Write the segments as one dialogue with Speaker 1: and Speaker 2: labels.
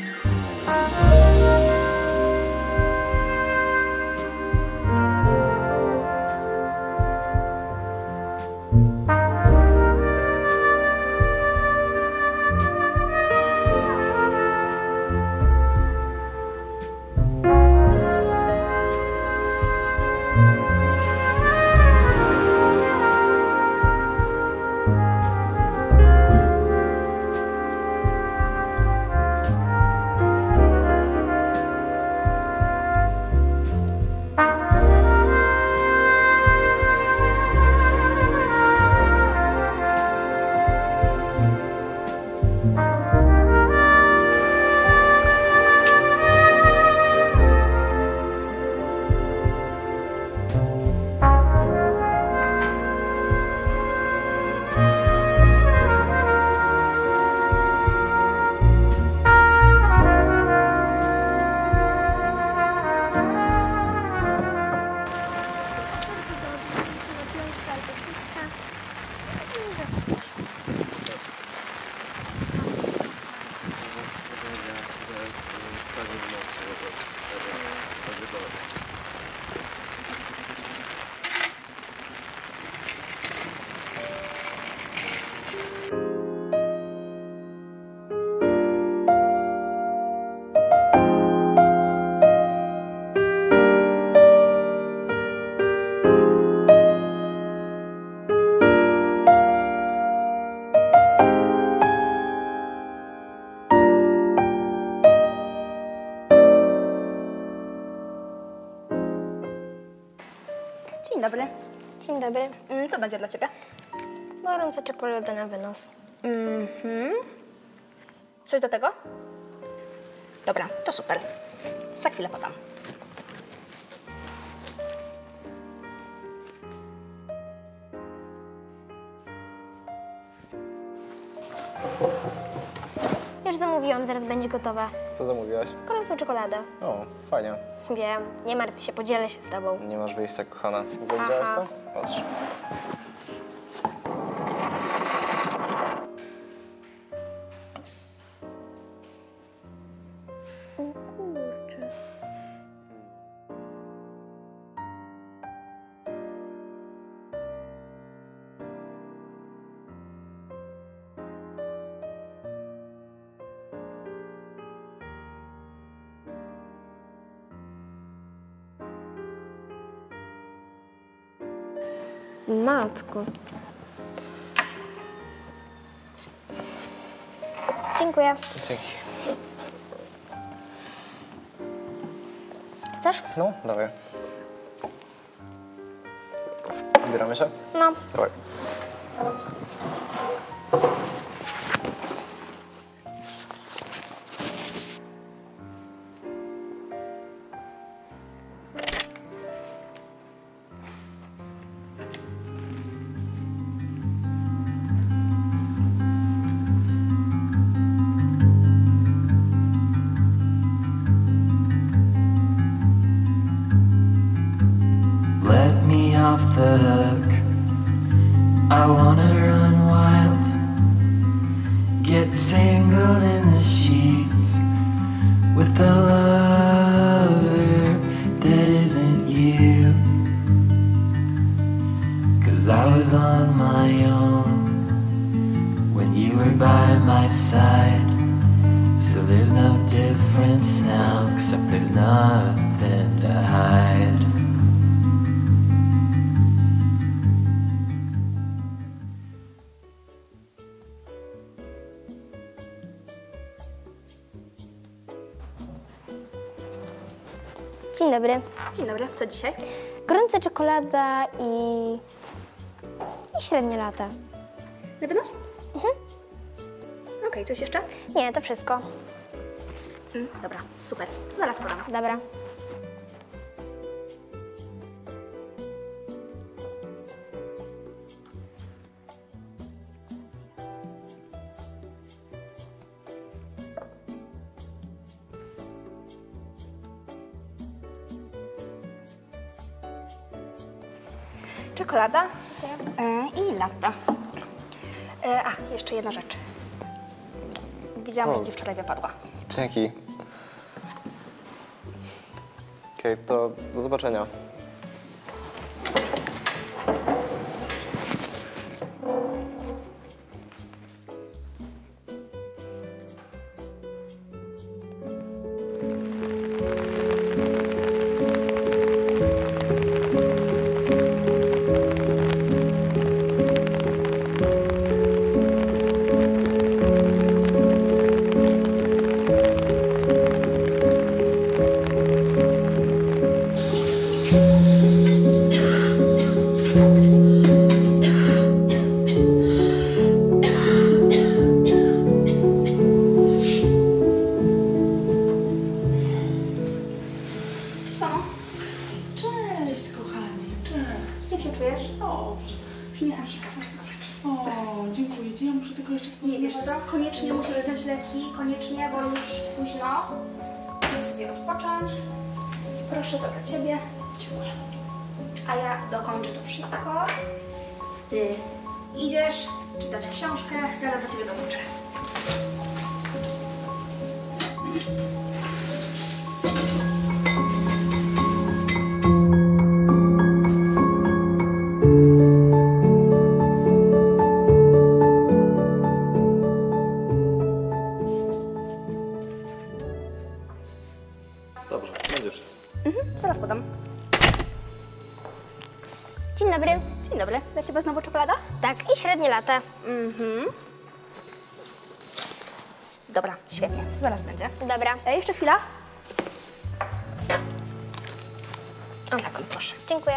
Speaker 1: Dzień dobry.
Speaker 2: Dzień dobry.
Speaker 1: Co będzie dla ciebie?
Speaker 2: Gorąca czekolada na wynos.
Speaker 1: Coś do tego? Dobra, to super. Za chwilę podam.
Speaker 2: Już zamówiłam, zaraz będzie gotowa.
Speaker 3: Co zamówiłaś?
Speaker 2: Gorącą czekoladę.
Speaker 3: O, fajnie.
Speaker 2: Wiem, nie martw się, podzielę się z tobą.
Speaker 3: Nie masz wyjścia, kochana. Widziałaś to? Patrz.
Speaker 2: O kurczę. Matko. Dziękuję.
Speaker 3: Dzięki.
Speaker 2: Chcesz?
Speaker 3: No, dawaj. Zbieramy się?
Speaker 2: No.
Speaker 3: Dawaj.
Speaker 4: Let me off the hook. I wanna run wild. Get tangled in the sheets with a lover that isn't you. 'Cause I was on my own when you were by my side. So there's no difference now, except there's nothing to hide.
Speaker 2: Dzień dobry.
Speaker 1: Dzień dobry, co dzisiaj?
Speaker 2: Gorąca czekolada i średnie lata.
Speaker 1: Na wynos? Okej, coś jeszcze?
Speaker 2: Nie, to wszystko.
Speaker 1: Dobra, super. To zaraz podam.
Speaker 2: Dobra.
Speaker 1: Czekolada i latte. Jeszcze jedna rzecz. Widziałam, że ci wczoraj wypadła.
Speaker 3: Dzięki. Okej, to do zobaczenia.
Speaker 1: Cześć, kochanie, cześć. Jak się czujesz? Dobrze. Przyniosłam ci kawałek.
Speaker 5: O, dziękuję ci. Ja muszę tylko jeszcze...
Speaker 1: Nie, wiesz co? Koniecznie musisz wziąć leki, koniecznie, bo już późno. Idź sobie odpocząć. Proszę, to dla ciebie.
Speaker 5: Dziękuję.
Speaker 1: A ja dokończę to wszystko. Ty idziesz czytać książkę, zaraz do ciebie dołączę.
Speaker 3: Dobrze, będzie wszystko.
Speaker 1: Zaraz podam.
Speaker 2: Dzień dobry.
Speaker 1: Dzień dobry. Dla ciebie znowu czekolada?
Speaker 2: Tak, i średnie lata.
Speaker 1: Dobra, świetnie. Zaraz będzie.
Speaker 2: Dobra.
Speaker 1: Jeszcze chwila. O, napój, proszę.
Speaker 2: Dziękuję.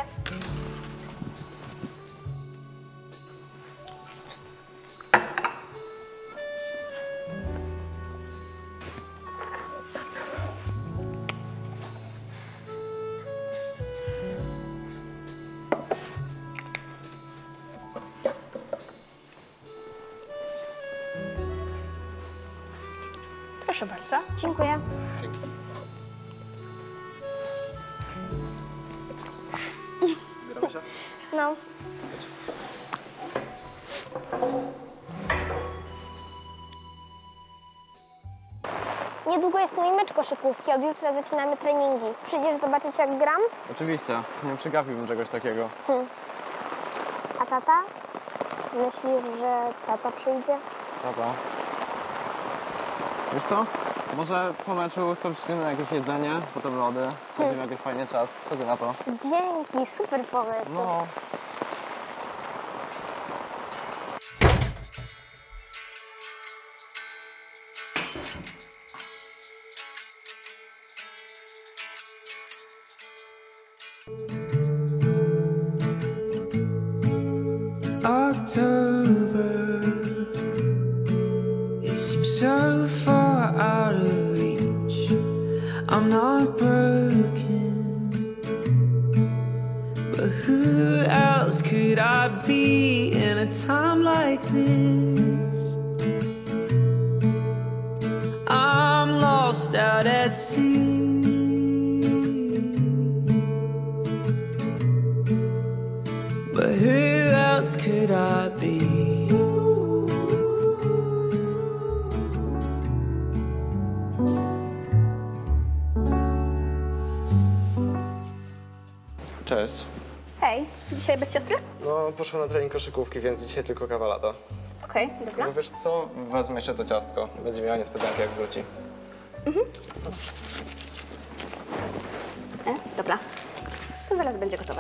Speaker 1: Proszę bardzo.
Speaker 2: Dziękuję.
Speaker 3: Dzięki. Zbieramy się?
Speaker 2: No. Niedługo jest mój mecz koszykówki. Od jutra zaczynamy treningi. Przyjdziesz zobaczyć, jak gram?
Speaker 3: Oczywiście, nie przegapiłbym czegoś takiego.
Speaker 2: A tata? Myślisz, że tata przyjdzie?
Speaker 3: Dobra. Wiesz co? Może po meczu skoczymy na jakieś jedzenie, potem lody, spędzimy jakiś fajny czas. Co ty na to?
Speaker 2: Dzięki, super pomysł.
Speaker 3: No.
Speaker 6: October, it seems so far out of reach. I'm not broken, but who else could I be in a time like this? I'm lost out at sea. But who else could I be?
Speaker 3: Cześć.
Speaker 1: Hej, dzisiaj bez siostry?
Speaker 3: No, poszła na trening koszykówki, więc dzisiaj tylko kawa lata.
Speaker 1: Okej, dobra.
Speaker 3: No wiesz co? Wezmę jeszcze to ciastko. Będzie miała niespodziankę, jak wróci.
Speaker 1: Dobra. To zaraz będzie gotowe.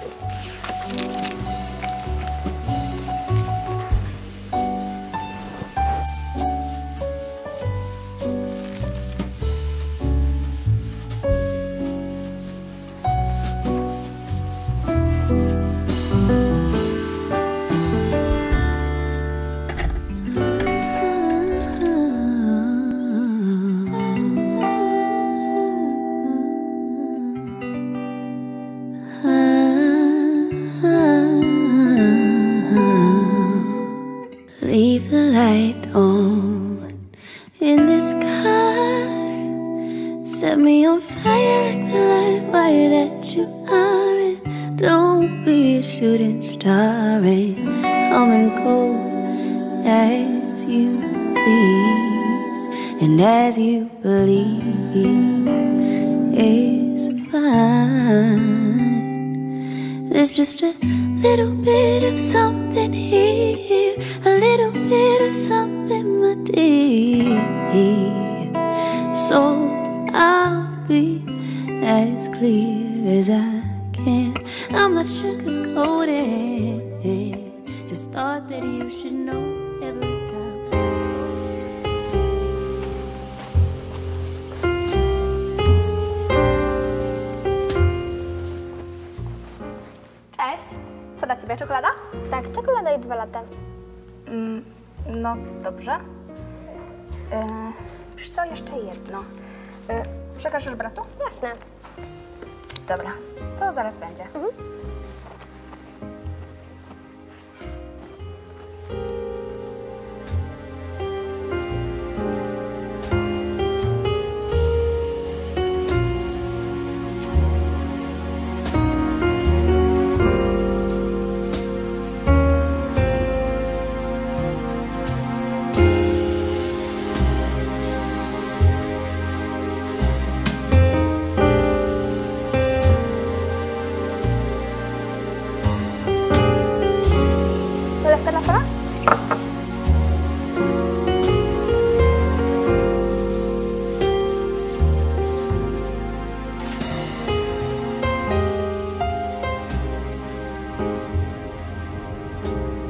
Speaker 7: Leave the light on in this car. Set me on fire like the live wire that you are. And don't be a shooting star. And come and go as you please. and as you believe, it's fine. There's just a little bit of something here, a little bit of something, my dear. So I'll be as clear as I can. I'm not sugarcoating. Just thought that you should know every time.
Speaker 1: Cześć. Co dla ciebie, czekolada?
Speaker 2: Tak, czekolada i 2 lata.
Speaker 1: No dobrze. Wiesz co, jeszcze jedno. Przekażesz bratu?
Speaker 2: Jasne.
Speaker 1: Dobra, to zaraz będzie.
Speaker 2: ¿Puedes hacer la sola?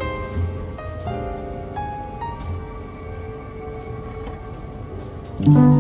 Speaker 7: Thank